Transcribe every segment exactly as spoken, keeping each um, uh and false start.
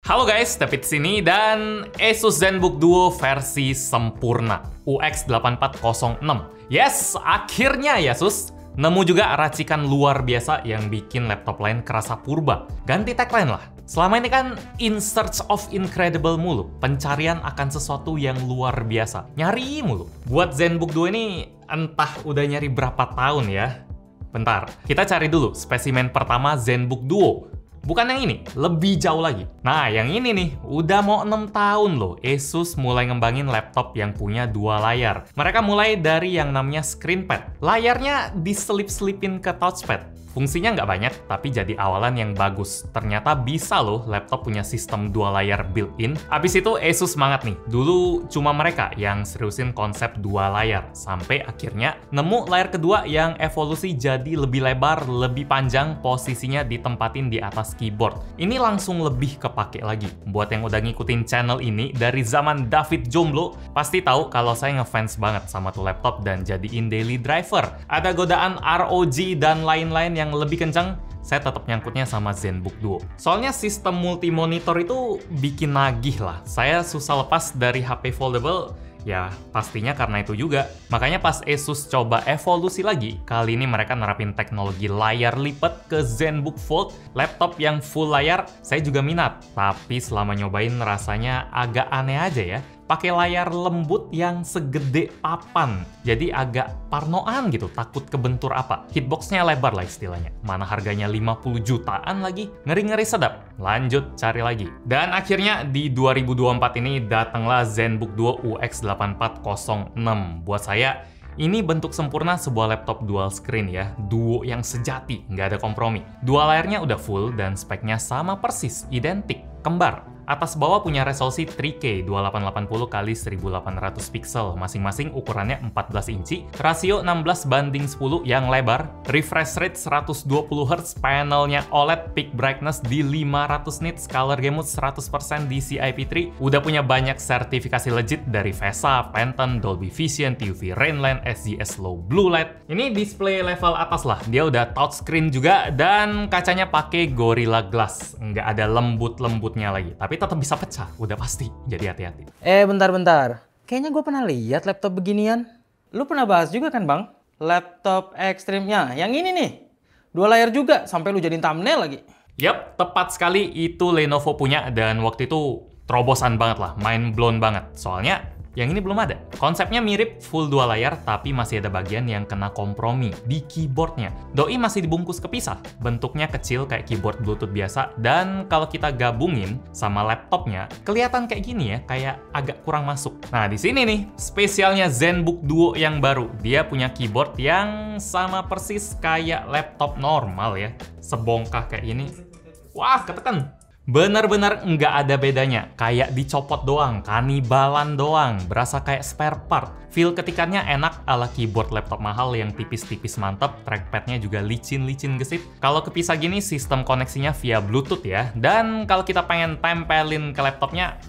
Halo guys, David sini dan Asus ZenBook Duo versi sempurna U X delapan empat nol enam. Yes, akhirnya ya Sus. Nemu juga racikan luar biasa yang bikin laptop lain kerasa purba. Ganti tagline lah. Selama ini kan in search of incredible mulu. Pencarian akan sesuatu yang luar biasa. Nyari mulu. Buat ZenBook Duo ini entah udah nyari berapa tahun ya. Bentar, kita cari dulu spesimen pertama ZenBook Duo. Bukan yang ini, lebih jauh lagi. Nah, yang ini nih, udah mau enam tahun loh, Asus mulai ngembangin laptop yang punya dua layar. Mereka mulai dari yang namanya screenpad. Layarnya diselip-selipin ke touchpad. Fungsinya nggak banyak, tapi jadi awalan yang bagus. Ternyata bisa loh laptop punya sistem dua layar built-in. Abis itu Asus semangat nih. Dulu cuma mereka yang seriusin konsep dua layar. Sampai akhirnya nemu layar kedua yang evolusi jadi lebih lebar, lebih panjang, posisinya ditempatin di atas keyboard. Ini langsung lebih kepake lagi. Buat yang udah ngikutin channel ini dari zaman David Jomblo, pasti tahu kalau saya ngefans banget sama tuh laptop dan jadiin daily driver. Ada godaan R O G dan lain-lain yang lebih kencang, saya tetap nyangkutnya sama ZenBook Duo. Soalnya sistem multi monitor itu bikin nagih lah. Saya susah lepas dari H P foldable, ya pastinya karena itu juga. Makanya pas Asus coba evolusi lagi, kali ini mereka nerapin teknologi layar lipat ke ZenBook Fold, laptop yang full layar. Saya juga minat, tapi selama nyobain rasanya agak aneh aja ya. Pakai layar lembut yang segede papan. Jadi agak parnoan gitu, takut kebentur apa. Hitboxnya lebar lah istilahnya. Mana harganya lima puluh jutaan lagi. Ngeri-ngeri sedap. Lanjut cari lagi. Dan akhirnya di dua ribu dua puluh empat ini datanglah ZenBook Duo U X delapan empat nol enam. Buat saya, ini bentuk sempurna sebuah laptop dual screen ya. Duo yang sejati, nggak ada kompromi. Dua layarnya udah full dan speknya sama persis, identik, kembar. Atas bawah punya resolusi tiga K dua ribu delapan ratus delapan puluh kali seribu delapan ratus pixel, masing-masing ukurannya empat belas inci, rasio enam belas banding sepuluh yang lebar, refresh rate seratus dua puluh hertz, panelnya O L E D, peak brightness di lima ratus nits, color game mode seratus persen D C I P tiga, udah punya banyak sertifikasi legit dari VESA, Pantone, Dolby Vision, T U V Rainland, S G S Low Blue Light. Ini display level atas lah, dia udah touchscreen juga dan kacanya pakai Gorilla Glass, nggak ada lembut-lembutnya lagi, tapi tetap bisa pecah, udah pasti. Jadi hati-hati. Eh, bentar-bentar. Kayaknya gue pernah lihat laptop beginian. Lu pernah bahas juga kan, Bang? Laptop ekstrimnya. Yang ini nih. Dua layar juga, sampai lu jadiin thumbnail lagi. Yap, tepat sekali itu Lenovo punya dan waktu itu terobosan banget lah, mind blown banget. Soalnya yang ini belum ada. Konsepnya mirip full dua layar, tapi masih ada bagian yang kena kompromi di keyboardnya. Doi masih dibungkus kepisah. Bentuknya kecil kayak keyboard Bluetooth biasa, dan kalau kita gabungin sama laptopnya, kelihatan kayak gini ya, kayak agak kurang masuk. Nah, di sini nih, spesialnya ZenBook Duo yang baru. Dia punya keyboard yang sama persis kayak laptop normal ya. Sebongkah kayak ini. Wah, ketekan. Bener-bener nggak ada bedanya, kayak dicopot doang, kanibalan doang, berasa kayak spare part. Feel ketikannya enak ala keyboard laptop mahal yang tipis-tipis mantep, trackpadnya juga licin-licin gesit. Kalau kepisah gini, sistem koneksinya via Bluetooth ya, dan kalau kita pengen tempelin ke laptopnya,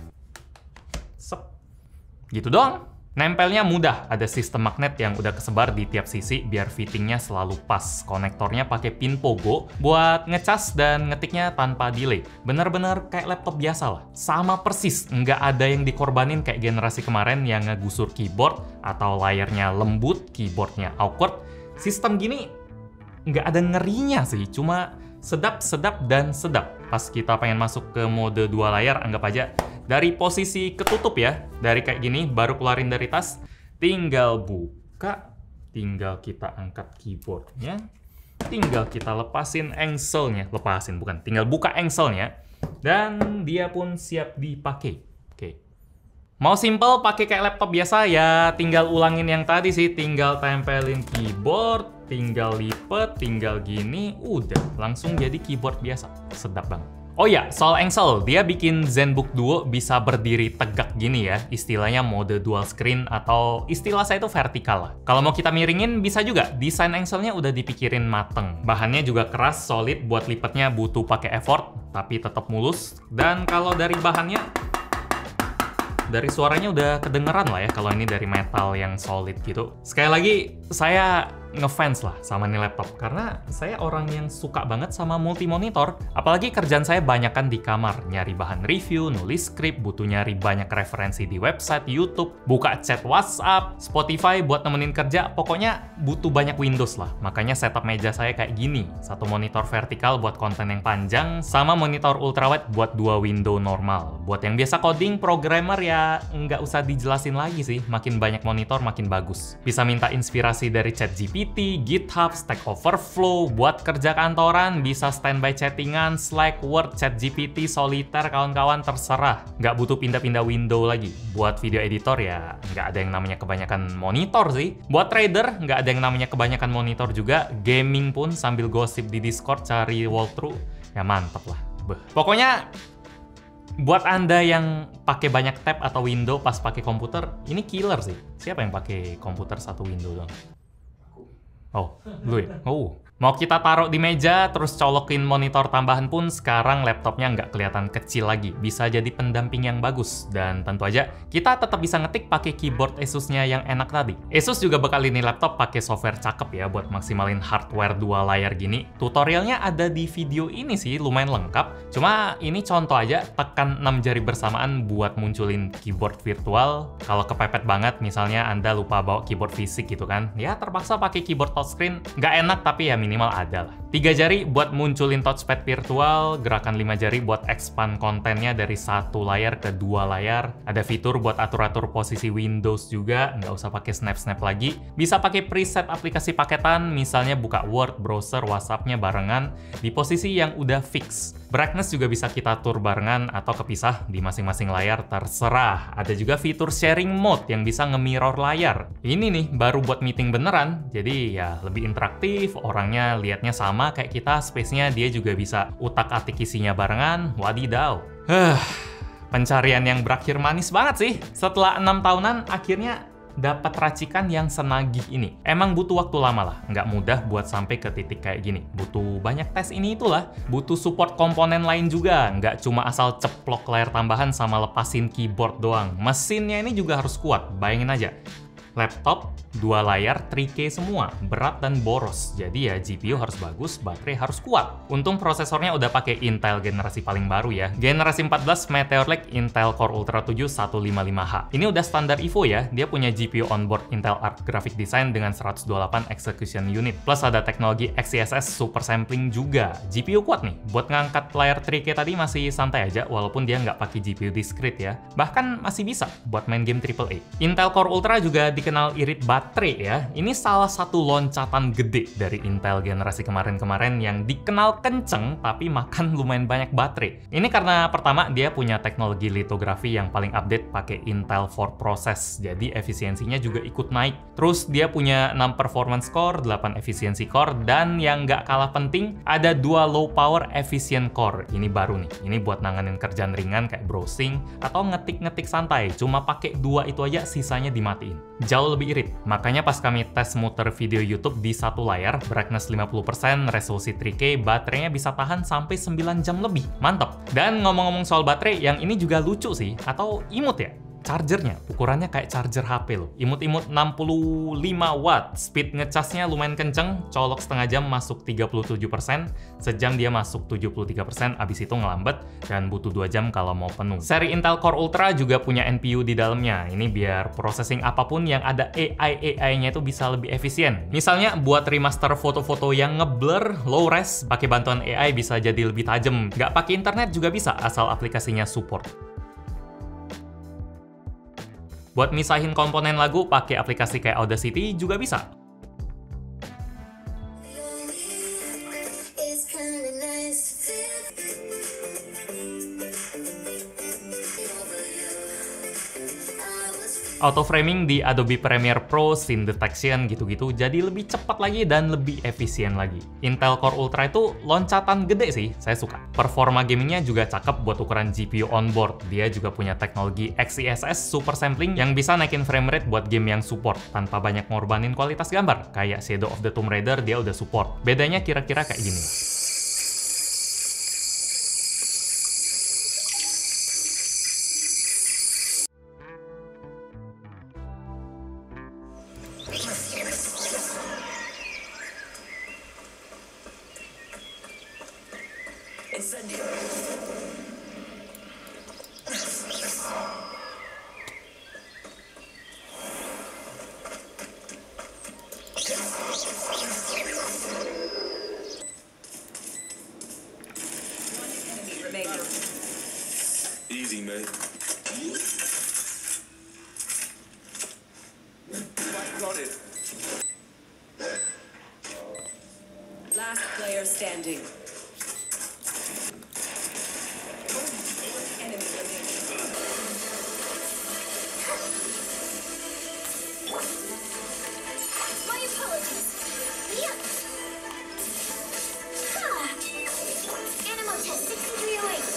sep, gitu doang. Nempelnya mudah, ada sistem magnet yang udah kesebar di tiap sisi biar fittingnya selalu pas. Konektornya pakai pin pogo buat ngecas dan ngetiknya tanpa delay. Bener-bener kayak laptop biasa lah. Sama persis, nggak ada yang dikorbanin kayak generasi kemarin yang ngegusur keyboard atau layarnya lembut, keyboardnya awkward. Sistem gini nggak ada ngerinya sih, cuma sedap-sedap dan sedap. Pas kita pengen masuk ke mode dua layar, anggap aja dari posisi ketutup ya, dari kayak gini, baru keluarin dari tas, tinggal buka, tinggal kita angkat keyboardnya, tinggal kita lepasin engselnya, lepasin bukan, tinggal buka engselnya, dan dia pun siap dipakai. Oke. Mau simple pakai kayak laptop biasa ya, tinggal ulangin yang tadi sih, tinggal tempelin keyboard, tinggal lipet, tinggal gini, udah langsung jadi keyboard biasa. Sedap banget. Oh ya, soal engsel, dia bikin ZenBook Duo bisa berdiri tegak gini ya, istilahnya mode dual screen atau istilah saya itu vertikal lah. Kalau mau kita miringin bisa juga, desain engselnya udah dipikirin mateng. Bahannya juga keras, solid, buat lipetnya butuh pakai effort, tapi tetap mulus. Dan kalau dari bahannya, dari suaranya udah kedengeran lah ya kalau ini dari metal yang solid gitu. Sekali lagi, saya ngefans lah sama nih laptop. Karena saya orang yang suka banget sama multi monitor. Apalagi kerjaan saya banyak kan di kamar. Nyari bahan review, nulis skrip, butuh nyari banyak referensi di website, YouTube, buka chat WhatsApp, Spotify buat nemenin kerja. Pokoknya butuh banyak Windows lah. Makanya setup meja saya kayak gini. Satu monitor vertikal buat konten yang panjang, sama monitor ultrawide buat dua window normal. Buat yang biasa coding, programmer ya nggak usah dijelasin lagi sih. Makin banyak monitor makin bagus. Bisa minta inspirasi dari ChatGPT, GitHub, Stack Overflow, buat kerja kantoran, bisa standby chattingan, Slack, Word, ChatGPT, Solitaire, kawan-kawan terserah. Nggak butuh pindah-pindah window lagi. Buat video editor ya nggak ada yang namanya kebanyakan monitor sih. Buat trader nggak ada yang namanya kebanyakan monitor juga. Gaming pun sambil gosip di Discord cari walkthrough ya mantep lah. Beuh. Pokoknya buat Anda yang pakai banyak tab atau window pas pakai komputer, ini killer sih. Siapa yang pakai komputer satu window dong? Oh, lu ya? Oh. Mau kita taruh di meja, terus colokin monitor tambahan pun, sekarang laptopnya nggak kelihatan kecil lagi. Bisa jadi pendamping yang bagus. Dan tentu aja, kita tetap bisa ngetik pakai keyboard Asus-nya yang enak tadi. Asus juga bakal ini laptop pakai software cakep ya, buat maksimalin hardware dua layar gini. Tutorialnya ada di video ini sih, lumayan lengkap. Cuma ini contoh aja, tekan enam jari bersamaan buat munculin keyboard virtual. Kalau kepepet banget, misalnya Anda lupa bawa keyboard fisik gitu kan, ya terpaksa pakai keyboard touchscreen. Nggak enak, tapi ya minimal ada lah. Tiga jari buat munculin touchpad virtual, gerakan lima jari buat expand kontennya dari satu layar ke dua layar. Ada fitur buat atur-atur posisi Windows juga, nggak usah pakai snap-snap lagi. Bisa pakai preset aplikasi paketan, misalnya buka Word, browser, WhatsApp-nya barengan di posisi yang udah fix. Brightness juga bisa kita atur barengan atau kepisah di masing-masing layar, terserah. Ada juga fitur sharing mode yang bisa nge-mirror layar. Ini nih baru buat meeting beneran, jadi ya lebih interaktif, orangnya lihatnya sama kayak kita, space-nya dia juga bisa utak-atik isinya barengan. Wadidaw. Huh, pencarian yang berakhir manis banget sih. Setelah enam tahunan, akhirnya dapat racikan yang senagih ini. Emang butuh waktu lama lah, nggak mudah buat sampai ke titik kayak gini. Butuh banyak tes ini itulah, butuh support komponen lain juga, nggak cuma asal ceplok layar tambahan sama lepasin keyboard doang. Mesinnya ini juga harus kuat, bayangin aja. Laptop, dua layar, tiga K semua, berat dan boros. Jadi ya G P U harus bagus, baterai harus kuat. Untung prosesornya udah pakai Intel generasi paling baru ya. Generasi empat belas Meteor Lake Intel Core Ultra tujuh seratus lima puluh lima H. Ini udah standar Evo ya, dia punya G P U onboard Intel Arc Graphic Design dengan seratus dua puluh delapan Execution Unit. Plus ada teknologi X E S S Super Sampling juga. G P U kuat nih, buat ngangkat layar tiga K tadi masih santai aja, walaupun dia nggak pakai G P U discrete ya. Bahkan masih bisa buat main game triple A. Intel Core Ultra juga dikenal irit baterai ya. Ini salah satu loncatan gede dari Intel generasi kemarin-kemarin yang dikenal kenceng tapi makan lumayan banyak baterai. Ini karena pertama dia punya teknologi litografi yang paling update pakai Intel four process. Jadi efisiensinya juga ikut naik. Terus dia punya enam performance core, delapan efisiensi core, dan yang nggak kalah penting ada dua low power efficient core. Ini baru nih. Ini buat nanganin kerjaan ringan kayak browsing atau ngetik-ngetik santai. Cuma pakai dua itu aja, sisanya dimatiin. Jauh lebih irit. Makanya pas kami tes muter video YouTube di satu layar, brightness lima puluh persen, resolusi tiga K, baterainya bisa tahan sampai sembilan jam lebih. Mantap. Dan ngomong-ngomong soal baterai, yang ini juga lucu sih, atau imut ya? Chargernya, ukurannya kayak charger H P loh. Imut-imut enam puluh lima watt. Speed ngecasnya lumayan kenceng, colok setengah jam masuk tiga puluh tujuh persen, sejam dia masuk tujuh puluh tiga persen, abis itu ngelambat, dan butuh dua jam kalau mau penuh. Seri Intel Core Ultra juga punya N P U di dalamnya. Ini biar processing apapun yang ada A I A I-nya itu bisa lebih efisien. Misalnya buat remaster foto-foto yang ngeblur, low res, pakai bantuan A I bisa jadi lebih tajam. Nggak pakai internet juga bisa, asal aplikasinya support. Buat misahin komponen lagu pakai aplikasi kayak Audacity juga bisa. Auto framing di Adobe Premiere Pro, scene detection gitu-gitu jadi lebih cepat lagi dan lebih efisien lagi. Intel Core Ultra itu loncatan gede sih, saya suka. Performa gamingnya juga cakep buat ukuran G P U onboard. Dia juga punya teknologi X E S S Super Sampling yang bisa naikin frame rate buat game yang support tanpa banyak ngorbanin kualitas gambar. Kayak Shadow of the Tomb Raider dia udah support. Bedanya kira-kira kayak gini. Easy, man. Last player standing. Enemy remaining. My apologies. Yeah. Ah. Animal test six three oh eight.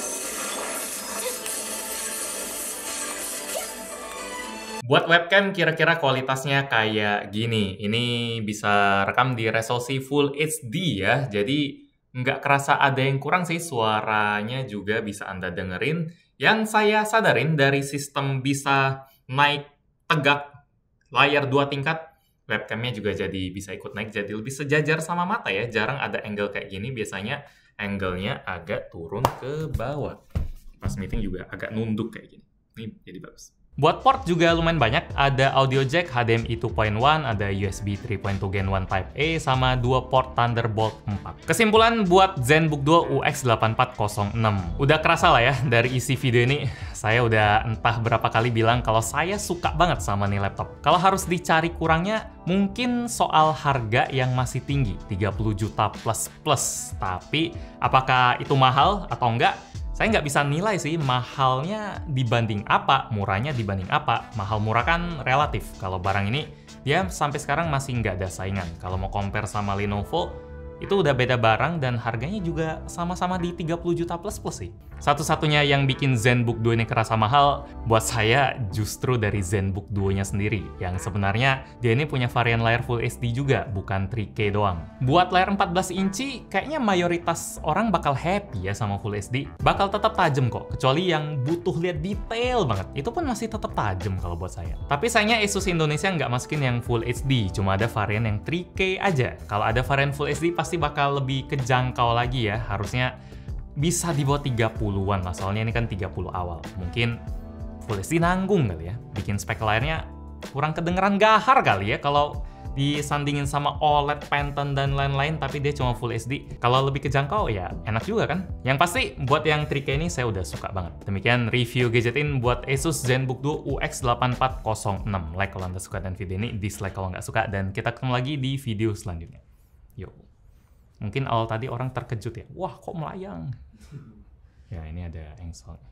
Buat webcam kira-kira kualitasnya kayak gini. Ini bisa rekam di resolusi Full H D ya. Jadi nggak kerasa ada yang kurang sih. Suaranya juga bisa Anda dengerin. Yang saya sadarin dari sistem bisa naik tegak layar dua tingkat, webcamnya juga jadi bisa ikut naik. Jadi lebih sejajar sama mata ya. Jarang ada angle kayak gini. Biasanya angle-nya agak turun ke bawah. Pas meeting juga agak nunduk kayak gini. Ini jadi bagus. Buat port juga lumayan banyak, ada audio jack H D M I dua titik satu, ada U S B tiga titik dua Gen satu Type A, sama dua port Thunderbolt empat. Kesimpulan buat ZenBook dua U X delapan empat nol enam. Udah kerasa lah ya dari isi video ini, saya udah entah berapa kali bilang kalau saya suka banget sama nih laptop. Kalau harus dicari kurangnya, mungkin soal harga yang masih tinggi, tiga puluh juta plus plus. Tapi apakah itu mahal atau enggak? Saya nggak bisa nilai sih mahalnya dibanding apa, murahnya dibanding apa. Mahal murah kan relatif. Kalau barang ini, dia sampai sekarang masih nggak ada saingan. Kalau mau compare sama Lenovo, itu udah beda barang dan harganya juga sama-sama di tiga puluh juta plus plus sih. Satu-satunya yang bikin ZenBook dua ini kerasa mahal, buat saya justru dari ZenBook dua-nya sendiri. Yang sebenarnya dia ini punya varian layar Full H D juga, bukan tiga K doang. Buat layar empat belas inci, kayaknya mayoritas orang bakal happy ya sama Full H D. Bakal tetap tajam kok, kecuali yang butuh lihat detail banget. Itu pun masih tetap tajam kalau buat saya. Tapi sayangnya Asus Indonesia nggak masukin yang Full H D, cuma ada varian yang tiga K aja. Kalau ada varian Full H D pasti bakal lebih kejangkau lagi ya. Harusnya bisa di bawah tiga puluhan lah, soalnya ini kan tiga puluh awal. Mungkin Full H D nanggung kali ya, bikin spek layarnya kurang kedengeran gahar kali ya kalau disandingin sama O L E D, Phantom, dan lain-lain, tapi dia cuma Full H D. Kalau lebih kejangkau ya enak juga kan? Yang pasti buat yang tiga K ini saya udah suka banget. Demikian review gadgetin buat Asus ZenBook dua U X delapan empat nol enam. Like kalau Anda suka dan video ini, dislike kalau nggak suka, dan kita ketemu lagi di video selanjutnya. Yuk. Mungkin awal tadi orang terkejut ya, wah kok melayang. Ya ini ada engsel.